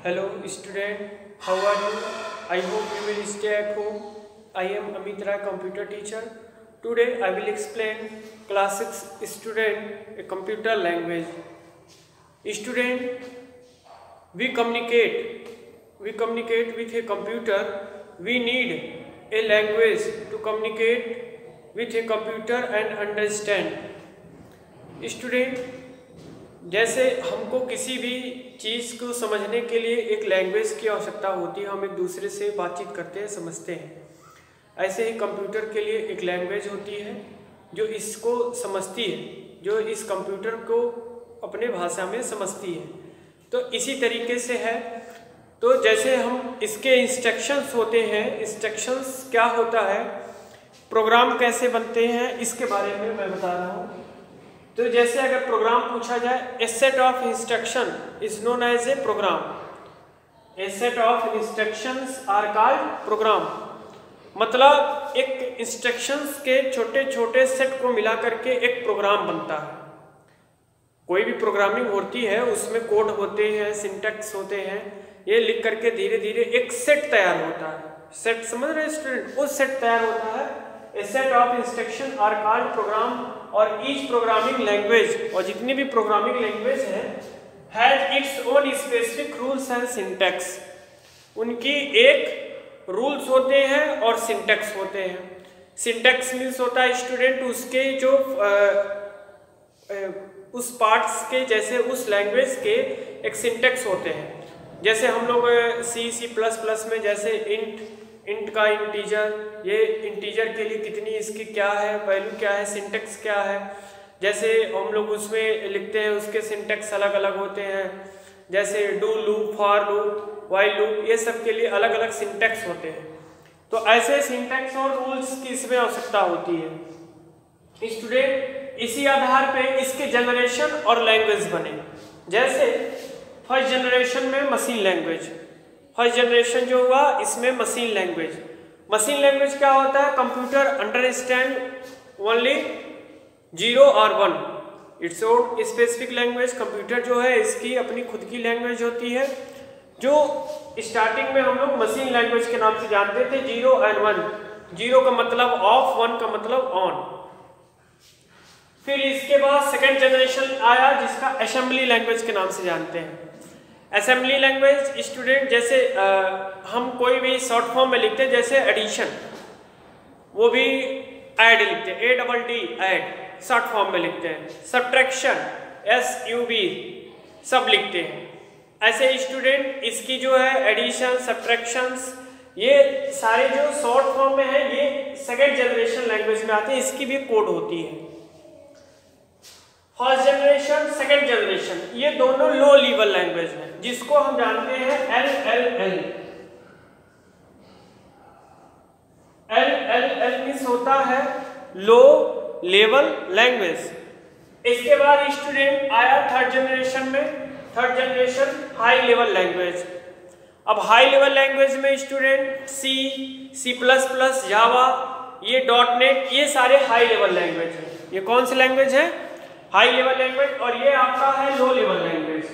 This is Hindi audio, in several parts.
Hello student, how are you? I hope you will stay at home. I am Amit Rai, computer teacher. Today I will explain class 6 student a computer language. Student, we communicate with a computer. We need a language to communicate with a computer and understand. Student, जैसे हमको किसी भी चीज़ को समझने के लिए एक लैंग्वेज की आवश्यकता होती है, हम एक दूसरे से बातचीत करते हैं, समझते हैं। ऐसे ही कंप्यूटर के लिए एक लैंग्वेज होती है जो इसको समझती है, जो इस कंप्यूटर को अपने भाषा में समझती है। तो इसी तरीके से है। तो जैसे हम इसके इंस्ट्रक्शंस होते हैं, इंस्ट्रक्शंस क्या होता है, प्रोग्राम कैसे बनते हैं, इसके बारे में मैं बता रहा हूँ। तो जैसे अगर प्रोग्राम पूछा जाए, a set of instruction is known as a program. A set of instructions are called program. मतलब एक इंस्ट्रक्शंस के छोटे छोटे सेट को मिला करके एक प्रोग्राम बनता है। कोई भी प्रोग्रामिंग होती है उसमें कोड होते हैं, सिंटैक्स होते हैं, ये लिख करके धीरे धीरे एक सेट तैयार होता है। सेट समझ रहे स्टूडेंट? वो सेट तैयार होता है। A set of instruction are called program. और ईच प्रोग्रामिंग लैंग्वेज, और जितनी भी प्रोग्रामिंग लैंग्वेज है, has its own specific rules and syntax. उनकी एक रूल्स होते हैं और सिंटैक्स होते हैं। सिंटैक्स मीन्स होता है स्टूडेंट उसके जो उस पार्ट्स के, जैसे उस लैंग्वेज के एक सिंटैक्स होते हैं। जैसे हम लोग C++ में जैसे इंट का इंटीजर, ये इंटीजर के लिए कितनी इसकी क्या है, वैल्यू क्या है, सिंटैक्स क्या है, जैसे हम लोग उसमें लिखते हैं, उसके सिंटैक्स अलग अलग होते हैं। जैसे do loop, for loop, while loop, ये सब के लिए अलग अलग सिंटैक्स होते हैं। तो ऐसे सिंटैक्स और रूल्स की इसमें आवश्यकता होती है। स्टूडेंट, इसी आधार पे इसके जनरेशन और लैंग्वेज बने। जैसे फर्स्ट जनरेशन में मशीन लैंग्वेज, फर्स्ट जनरेशन जो हुआ इसमें मशीन लैंग्वेज। मशीन लैंग्वेज क्या होता है? कंप्यूटर अंडरस्टैंड ओनली 0 और 1। Its own specific language. Computer जो है इसकी अपनी खुद की लैंग्वेज होती है, जो स्टार्टिंग में हम लोग मशीन लैंग्वेज के नाम से जानते थे, 0 और 1। 0 का मतलब ऑफ, 1 का मतलब ऑन। फिर इसके बाद सेकेंड जनरेशन आया जिसका असेंबली लैंग्वेज के नाम से जानते हैं। असेंबली लैंग्वेज स्टूडेंट, जैसे हम कोई भी शॉर्ट फॉर्म में लिखते हैं, जैसे एडिशन, वो भी ऐड लिखते हैं, ADD ऐड, शॉर्ट फॉर्म में लिखते हैं। सब्ट्रैक्शन, SUB, सब लिखते हैं। ऐसे स्टूडेंट इसकी जो है एडिशन, सब्ट्रैक्शंस, ये सारे जो शॉर्ट फॉर्म में है, ये सेकेंड जनरेशन लैंग्वेज में आते हैं। इसकी भी कोड होती है। फर्स्ट जनरेशन, सेकेंड जनरेशन, ये दोनों लो लेवल लैंग्वेज है, जिसको हम जानते हैं LLL। LLL मींस होता है लो लेवल लैंग्वेज। इसके बाद स्टूडेंट आया थर्ड जनरेशन में, third generation high level language. अब हाई लेवल लैंग्वेज में स्टूडेंट C++, जावा, ये .NET, ये सारे हाई लेवल लैंग्वेज है। ये कौन सी लैंग्वेज है? High level language. और ये आपका है लो लेवल लैंग्वेज।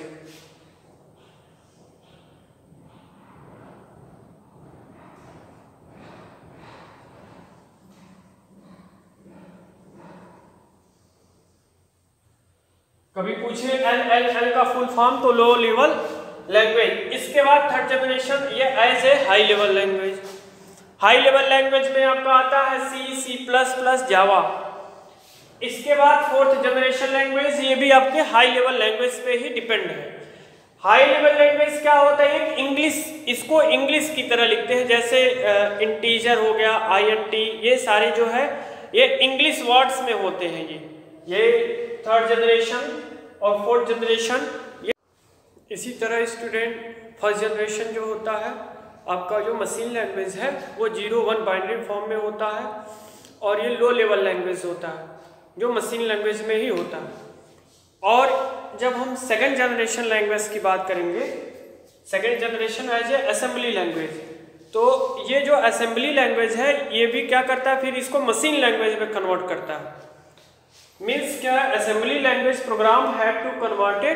कभी पूछे LLL का फुल फॉर्म, तो लो लेवल लैंग्वेज। इसके बाद थर्ड जनरेशन, ये as a high level language. High level language में आपका आता है C++, जावा। इसके बाद फोर्थ जनरेशन लैंग्वेज, ये भी आपके हाई लेवल लैंग्वेज पे ही डिपेंड है। हाई लेवल लैंग्वेज क्या होता है? एक इंग्लिश, इसको इंग्लिश की तरह लिखते हैं। जैसे इंटीजर हो गया, INT, ये सारे जो है ये इंग्लिश वर्ड्स में होते हैं। ये थर्ड जनरेशन और फोर्थ जनरेशन। ये इसी तरह स्टूडेंट फर्स्ट जनरेशन जो होता है आपका, जो मशीन लैंग्वेज है, वो 0-1 बाइनरी फॉर्म में होता है। और ये लो लेवल लैंग्वेज होता है, जो मशीन लैंग्वेज में ही होता है। और जब हम सेकेंड जनरेशन लैंग्वेज की बात करेंगे, second generation as a assembly language, तो ये जो असेंबली लैंग्वेज है, ये भी क्या करता है, फिर इसको मशीन लैंग्वेज में कन्वर्ट करता है। मीन्स क्या? Assembly language program have to converted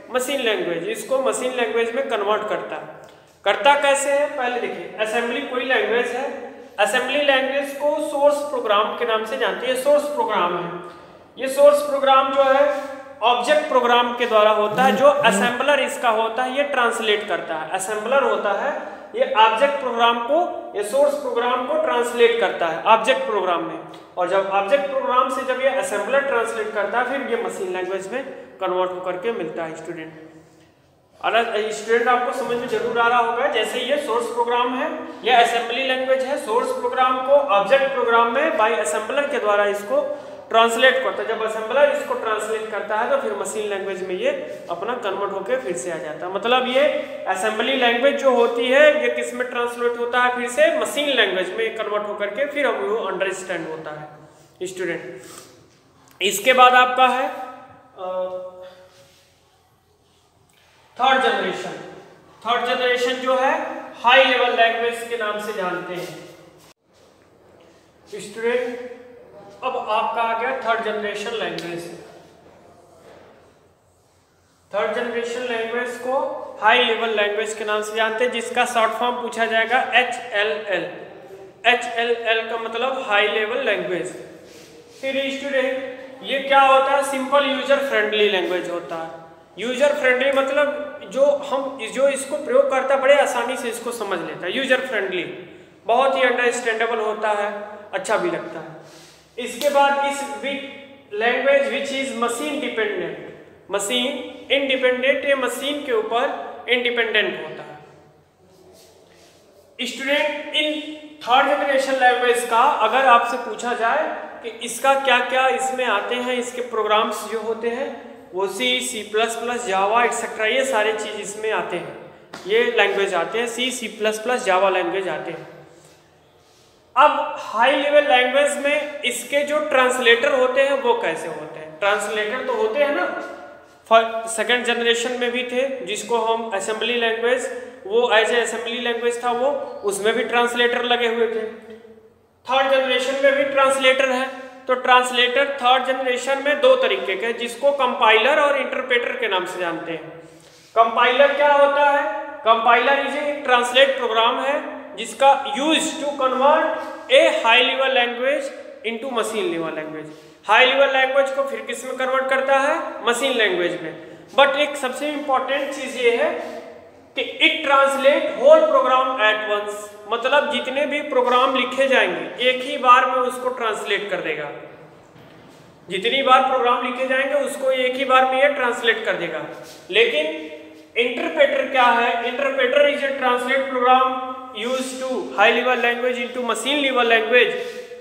machine language, इसको मशीन लैंग्वेज में कन्वर्ट करता है। करता कैसे है, पहले देखिए। असेंबली कोई लैंग्वेज है, असेंबली लैंग्वेज को सोर्स प्रोग्राम के नाम से जानते हैं। सोर्स प्रोग्राम है, ये सोर्स प्रोग्राम जो है ऑब्जेक्ट प्रोग्राम के द्वारा होता है। जो असेंबलर इसका होता है ये ट्रांसलेट करता है। असेंबलर होता है ये ऑब्जेक्ट प्रोग्राम को, ये सोर्स प्रोग्राम को ट्रांसलेट करता है ऑब्जेक्ट प्रोग्राम में, और जब ऑब्जेक्ट प्रोग्राम से जब ये असेंबलर ट्रांसलेट करता है फिर ये मशीन लैंग्वेज में कन्वर्ट होकर के मिलता है स्टूडेंट। स्टूडेंट आपको समझ में जरूर आ रहा होगा। जैसे ये सोर्स प्रोग्राम है, ये असेंबली लैंग्वेज है। सोर्स प्रोग्राम को ऑब्जेक्ट प्रोग्राम में बाय असेंबलर के द्वारा इसको ट्रांसलेट करता है। जब असेंबलर इसको ट्रांसलेट करता है तो फिर मशीन लैंग्वेज में ये अपना कन्वर्ट होकर फिर से आ जाता है। मतलब ये असेंबली लैंग्वेज जो होती है ये किस में ट्रांसलेट होता है, फिर से मशीन लैंग्वेज में कन्वर्ट होकर के फिर हम वो अंडरस्टैंड होता है स्टूडेंट। इसके बाद आपका है थर्ड जनरेशन। थर्ड जनरेशन जो है हाई लेवल लैंग्वेज के नाम से जानते हैं स्टूडेंट। अब आपका आ गया third generation language. Third generation language को हाई लेवल लैंग्वेज के नाम से जानते हैं, जिसका शॉर्ट फॉर्म पूछा जाएगा HLL। HLL का मतलब हाई लेवल लैंग्वेज। फिर स्टूडेंट ये क्या होता है, सिंपल यूजर फ्रेंडली लैंग्वेज होता है। यूजर फ्रेंडली मतलब जो इसको प्रयोग करता है बड़े आसानी से इसको समझ लेता है। यूजर फ्रेंडली, बहुत ही अंडरस्टैंडेबल होता है, अच्छा भी लगता है। इसके बाद इस language which is machine dependent. Machine independent, ये मशीन के ऊपर इंडिपेंडेंट होता है स्टूडेंट। इन थर्ड जनरेशन लैंग्वेज का अगर आपसे पूछा जाए कि इसका क्या क्या इसमें आते हैं, इसके प्रोग्राम्स जो होते हैं वो C++, जावा एक्सेट्रा, ये सारे चीज़ इसमें आते हैं। ये लैंग्वेज आते हैं, C++, जावा लैंग्वेज आते हैं। अब हाई लेवल लैंग्वेज में इसके जो ट्रांसलेटर होते हैं वो कैसे होते हैं। ट्रांसलेटर तो होते हैं ना, सेकेंड जनरेशन में भी थे, जिसको हम असेंबली लैंग्वेज, वो एज ए असेंबली लैंग्वेज था वो, उसमें भी ट्रांसलेटर लगे हुए थे। थर्ड जनरेशन में भी ट्रांसलेटर है। तो ट्रांसलेटर थर्ड जनरेशन में दो तरीके के, जिसको कंपाइलर और इंटरप्रेटर के नाम से जानते हैं। कंपाइलर क्या होता है, compiler is a translate program है जिसका use to convert a high level language into machine level language. High level language को फिर किस में कन्वर्ट करता है, मशीन लैंग्वेज में। बट एक सबसे इंपॉर्टेंट चीज ये है कि it translate whole program at once, मतलब जितने भी प्रोग्राम लिखे जाएंगे एक ही बार में उसको ट्रांसलेट कर देगा। जितनी बार प्रोग्राम लिखे जाएंगे उसको एक ही बार में ये ट्रांसलेट कर देगा। लेकिन इंटरप्रेटर क्या है, interpreter is a translate program use to high level language into machine level language.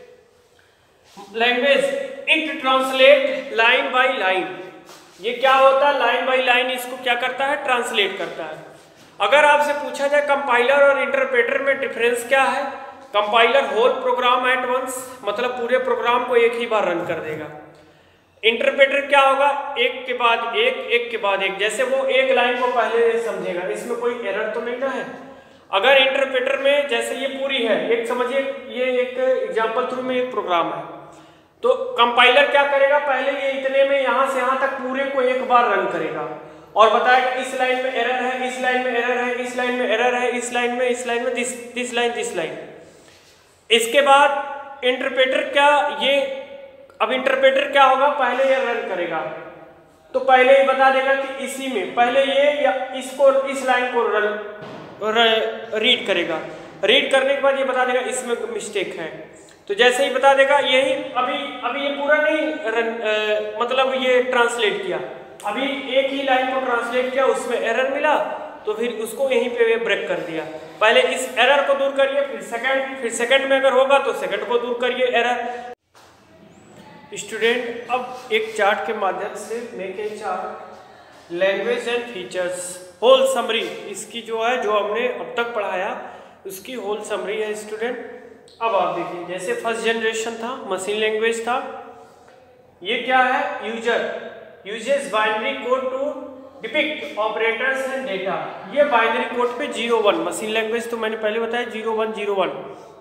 It translate line by line. ये क्या होता है, लाइन बाय लाइन इसको क्या करता है, ट्रांसलेट करता है। अगर आपसे पूछा जाए कंपाइलर और इंटरप्रेटर में डिफरेंस क्या है, compiler whole program at once, मतलब पूरे प्रोग्राम को एक ही बार रन कर देगा। इंटरप्रेटर क्या होगा, एक के बाद एक, एक के बाद एक, जैसे वो एक लाइन को पहले समझेगा, इसमें कोई एरर तो नहीं ना है। अगर इंटरप्रेटर में जैसे ये पूरी है, एक समझिए ये एक एग्जांपल थ्रू में एक प्रोग्राम है, तो कंपाइलर क्या करेगा, पहले ये इतने में यहाँ से यहाँ तक पूरे को एक बार रन करेगा और बताएगा इस लाइन में एरर है, इस लाइन में एरर है, इस लाइन में एरर है, इस लाइन में दिस लाइन। इसके बाद इंटरप्रेटर क्या, ये अब इंटरप्रेटर क्या होगा, पहले ये रन करेगा तो पहले ये बता देगा कि इसी में पहले ये या इसको, इस लाइन को रीड करेगा। रीड करने के बाद ये बता देगा इसमें मिस्टेक है, तो जैसे ही बता देगा यही अभी ये पूरा नहीं मतलब ये ट्रांसलेट किया, अभी एक ही लाइन को ट्रांसलेट किया, उसमें एरर मिला तो फिर उसको यहीं पे ब्रेक कर दिया। पहले इस एरर को दूर करिए, फिर सेकंड में अगर होगा तो सेकंड को दूर करिए एरर। स्टूडेंट अब एक चार्ट के माध्यम से make a chart language and features whole summary, इसकी जो है जो हमने अब तक पढ़ाया उसकी होल समरी है स्टूडेंट। अब आप देखिए जैसे फर्स्ट जनरेशन था, मशीन लैंग्वेज था, ये क्या है, uses binary code to depict operators and data. ये बाइनरी कोड पे 0-1, मशीन लैंग्वेज तो मैंने पहले बताया 0-1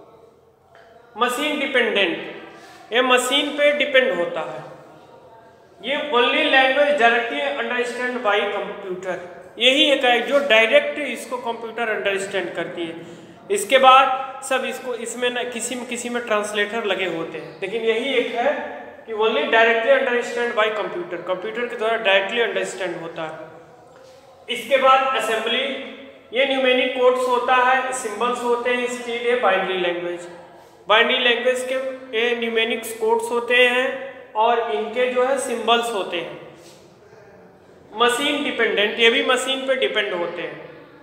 मशीन डिपेंडेंट, ये मशीन पे डिपेंड होता है। ये only language directly understand by computer, यही एक है जो डायरेक्ट इसको कंप्यूटर अंडरस्टैंड करती है। इसके बाद सब इसको इसमें न किसी में ट्रांसलेटर लगे होते हैं, लेकिन यही एक है कि only directly understand by computer, computer के द्वारा डायरेक्टली अंडरस्टैंड होता है। इसके बाद असेंबली, ये न्यूमेरिक कोड्स होता है, सिंबल्स होते हैं, स्टील है बाइनरी लैंग्वेज। बाइनरी लैंग्वेज के ये न्यूमेरिक कोड्स होते हैं और इनके जो है सिंबल्स होते हैं। मशीन डिपेंडेंट, ये भी मशीन पे डिपेंड होते हैं,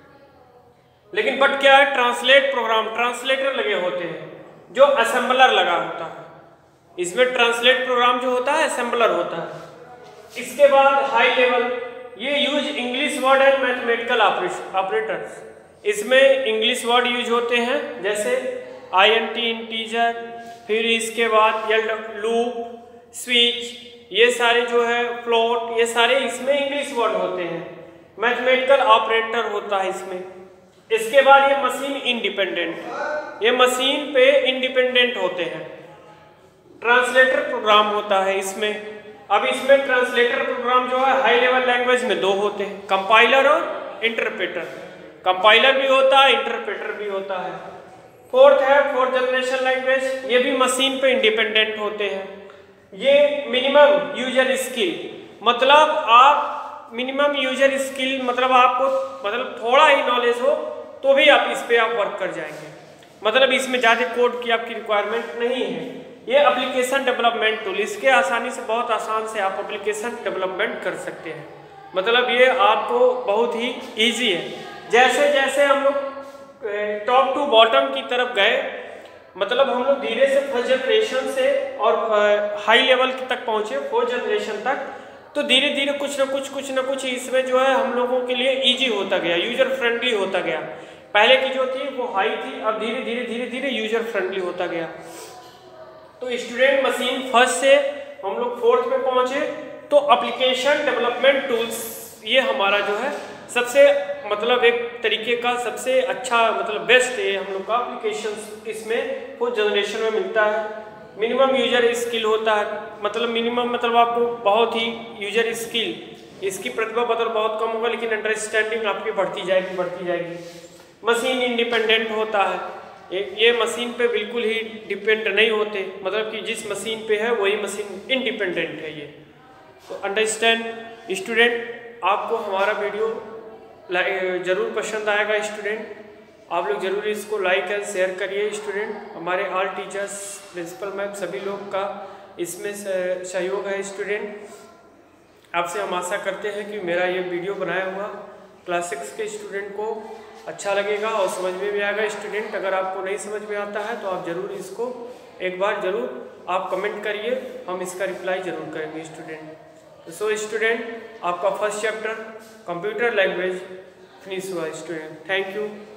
लेकिन बट क्या है, ट्रांसलेट प्रोग्राम, ट्रांसलेटर लगे होते हैं जो असेंबलर लगा होता है। इसमें ट्रांसलेट प्रोग्राम जो होता है असेंबलर होता है। इसके बाद हाई लेवल, ये use English word and mathematical operators, इसमें इंग्लिश वर्ड यूज होते हैं जैसे INT इंटीजर, फिर इसके बाद लूप, स्विच, ये सारे जो है फ्लोट, ये सारे इसमें इंग्लिश वर्ड होते हैं। मैथमेटिकल ऑपरेटर होता है इसमें। इसके बाद ये मशीन इंडिपेंडेंट, ये मशीन पे इंडिपेंडेंट होते हैं। ट्रांसलेटर प्रोग्राम होता है इसमें। अब इसमें ट्रांसलेटर प्रोग्राम जो है हाई लेवल लैंग्वेज में दो होते हैं, कंपाइलर और इंटरप्रेटर। कंपाइलर भी होता है, इंटरप्रेटर भी होता है। फोर्थ है फोर्थ जनरेशन लैंग्वेज, ये भी मशीन पे इंडिपेंडेंट होते हैं। ये मिनिमम यूजर स्किल, मतलब आप मिनिमम यूजर स्किल मतलब आपको मतलब थोड़ा ही नॉलेज हो तो भी आप इस पे आप वर्क कर जाएंगे, मतलब इसमें ज़्यादा कोड की आपकी रिक्वायरमेंट नहीं है। ये एप्लीकेशन डेवलपमेंट टूल, इसके आसानी से बहुत आसान से आप एप्लीकेशन डेवलपमेंट कर सकते हैं, मतलब ये आपको बहुत ही ईजी है। जैसे जैसे हम लोग टॉप टू बॉटम की तरफ गए, मतलब हम लोग धीरे से फर्स्ट जनरेशन से और हाई लेवल तक पहुँचे, फोर्थ जनरेशन तक, तो धीरे धीरे कुछ ना कुछ इसमें जो है हम लोगों के लिए इजी होता गया, यूजर फ्रेंडली होता गया। पहले की जो थी वो हाई थी, अब धीरे धीरे यूजर फ्रेंडली होता गया। तो स्टूडेंट मशीन फर्स्ट से हम लोग फोर्थ पे पहुंचे, तो एप्लीकेशन डेवलपमेंट टूल्स ये हमारा जो है सबसे मतलब एक तरीके का सबसे अच्छा मतलब बेस्ट है हम लोग का एप्लीकेशन, इसमें फोर्थ जनरेशन में मिलता है। मिनिमम यूजर स्किल होता है, मतलब मिनिमम मतलब आपको बहुत ही यूजर स्किल, इसकी प्रतिभा मतलब बहुत कम होगा, लेकिन अंडरस्टैंडिंग आपकी बढ़ती जाएगी। मशीन इंडिपेंडेंट होता है, ये मशीन पे बिल्कुल ही डिपेंड नहीं होते, मतलब कि जिस मशीन पे है वही मशीन इंडिपेंडेंट है ये। तो अंडरस्टैंड स्टूडेंट, आपको हमारा वीडियो ज़रूर पसंद आएगा स्टूडेंट, आप लोग ज़रूर इसको लाइक एंड शेयर करिए स्टूडेंट। हमारे ऑल टीचर्स, प्रिंसिपल मैम, सभी लोग का इसमें सहयोग है स्टूडेंट। आपसे हम आशा करते हैं कि मेरा ये वीडियो बनाया हुआ क्लास 6 के स्टूडेंट को अच्छा लगेगा और समझ में भी आएगा स्टूडेंट। अगर आपको नहीं समझ में आता है तो आप ज़रूर इसको एक बार ज़रूर आप कमेंट करिए, हम इसका रिप्लाई ज़रूर करेंगे स्टूडेंट। सो स्टूडेंट, आपका first chapter computer language finish हुआ स्टूडेंट। Thank you.